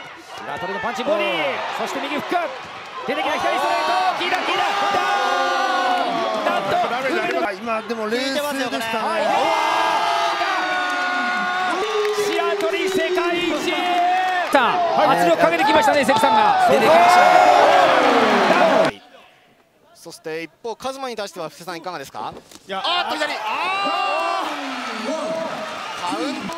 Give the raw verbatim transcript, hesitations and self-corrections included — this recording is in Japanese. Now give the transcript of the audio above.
白鳥のパンチボディ、そして右フック、出てきた左ストレート、キーだキーだ、なんと今でも冷静でしたね。 白鳥世界一、圧力かけてきましたね、関さんが出てきました。 そして一方カズマに対しては布施さんいかがですか。 いやあーっと左、カウンター。